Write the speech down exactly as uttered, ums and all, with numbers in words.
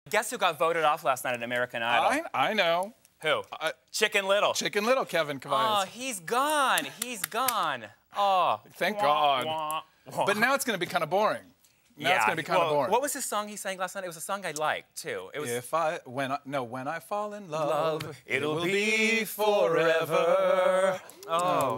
Guess who got voted off last night at American Idol? I, I know. Who? I, Chicken Little. Chicken Little, Kevin Cavalles. Oh, he's gone. He's gone. Oh. Thank wah, God. Wah, wah. But now it's going to be kind of boring. Now yeah, it's going to be kind of well, boring. What was his song he sang last night? It was a song I liked, too. It was... If I, when I, no, when I fall in love, Love, it it'll will be be forever. Oh.